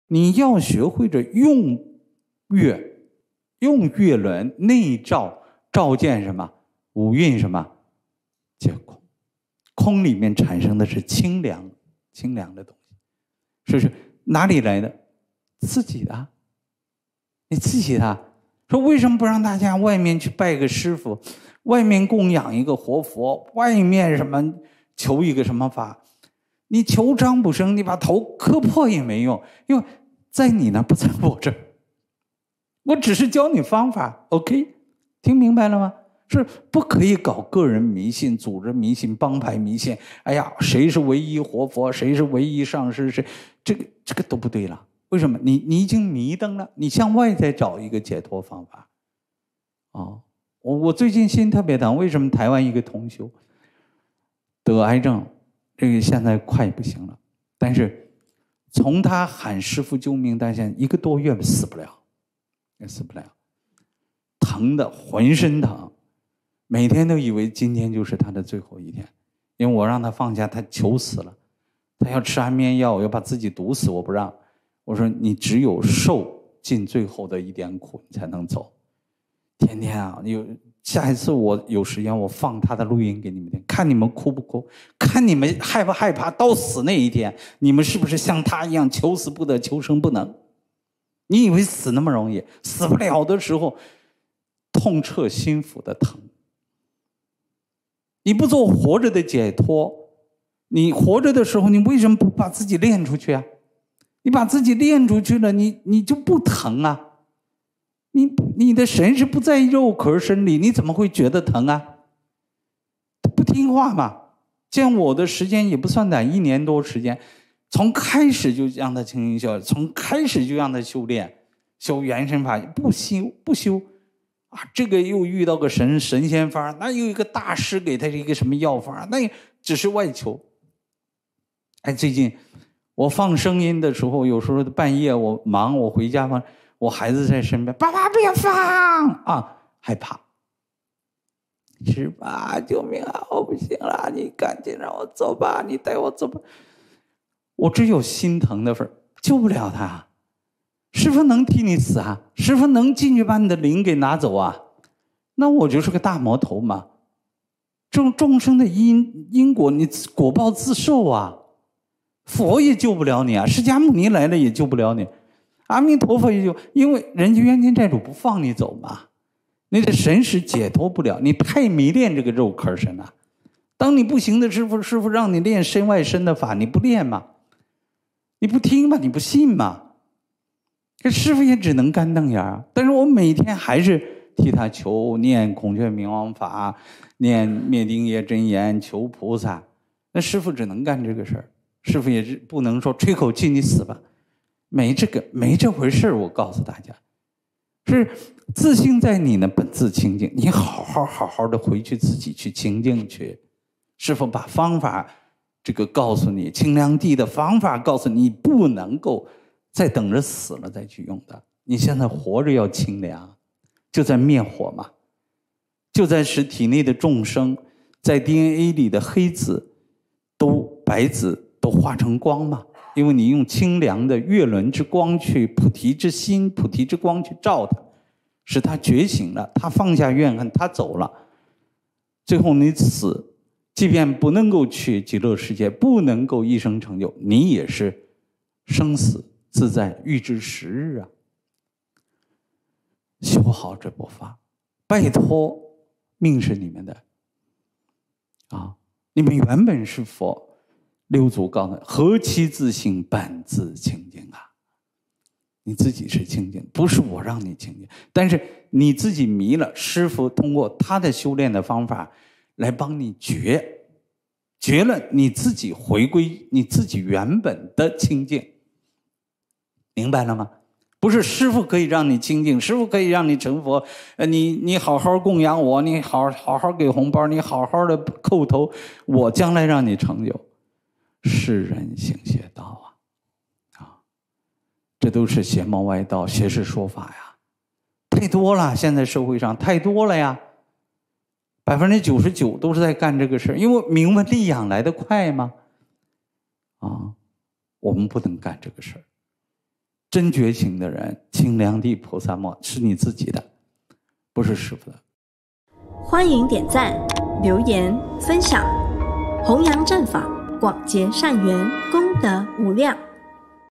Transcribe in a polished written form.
你要学会着用月轮内照见什么？五蕴什么？皆空。空里面产生的是清凉的东西，是哪里来的？自己的，你自己的。说为什么不让大家外面去拜个师傅，外面供养一个活佛，外面什么求一个什么法？你求章不生，你把头磕破也没用，因为在你那不在我这儿。我只是教你方法 ，OK， 听明白了吗？是不可以搞个人迷信、组织迷信、帮派迷信。哎呀，谁是唯一活佛，谁是唯一上师，谁这个都不对了。为什么？你已经迷瞪了，你向外再找一个解脱方法。我最近心特别疼，为什么？台湾一个同修得癌症，这个现在快不行了，但是从他喊师父救命到现在1个多月死不了，疼的浑身疼，每天都以为今天就是他的最后一天，因为我让他放下，他求死了，他要吃安眠药，要把自己毒死，我不让。我说你只有受尽最后的一点苦，你才能走。天天啊，下一次我有时间，我放他的录音给你们听，看你们哭不哭，看你们害不害怕到死那一天，你们是不是像他一样求死不得，求生不能？你以为死那么容易？死不了的时候，痛彻心腑的疼。你不做活着的解脱，你活着的时候，你为什么不把自己练出去啊？你把自己练出去了，你就不疼啊。你的神是不在肉壳身里，你怎么会觉得疼啊？不听话嘛。见我的时间也不算短，1年多时间，从开始就让他清净修，从开始就让他修炼，修原身法，不修啊，这个又遇到个神仙法，那又一个大师给他一个什么药方，那只是外求。哎，最近我放声音的时候，有时候半夜我忙，我回家放，我孩子在身边，爸爸别放啊，害怕。是吧？救命啊！我不行了，你赶紧让我走吧，你带我走吧。我只有心疼的份，救不了他。师父能替你死啊？师父能进去把你的灵给拿走啊？那我就是个大魔头嘛。众生的因果，你果报自受啊。佛也救不了你啊，释迦牟尼来了也救不了你，阿弥陀佛也救，因为人家冤亲债主不放你走嘛。你的神识解脱不了，你太迷恋这个肉壳身了。当你不行的师父让你练身外身的法，你不练嘛？你不听嘛？你不信嘛？这师父也只能干瞪眼啊。但是我每天还是替他求念孔雀明王法，念灭定业真言，求菩萨。那师父只能干这个事儿，师父也是不能说吹口气你死吧，没这回事。我告诉大家，是自性在你呢，本自清净，你好好的回去自己去清净去。师父把方法这个告诉你，清凉地的方法告诉你，不能够再等着死了再去用的。你现在活着要清凉，就在灭火嘛，就在使体内的众生在 DNA 里的黑子白子都化成光嘛。因为你用清凉的月轮之光去菩提之心、菩提之光去照它，使他觉醒了，他放下怨恨，他走了。最后你死，即便不能够去极乐世界，不能够一生成就，你也是生死自在，欲知时日啊。修好这部法，拜托，命是你们的啊！你们原本是佛。六祖告诉他，何其自性，本自清净啊！你自己是清净，不是我让你清净，但是你自己迷了，师父通过他的修炼的方法来帮你觉了，你自己回归你自己原本的清净，明白了吗？不是师父可以让你清净，师父可以让你成佛，你好好供养我，你好好给红包，你好好的叩头，我将来让你成就。世人行邪道啊，这都是邪魔歪道、邪事说法呀，太多了，现在社会上太多了呀，99%都是在干这个事，因为名闻利养来得快吗？啊，我们不能干这个事。 真觉醒的人，请量地菩萨墨，是你自己的，不是师父的。 欢迎点赞、留言、分享，弘扬正法，广结善缘，功德无量。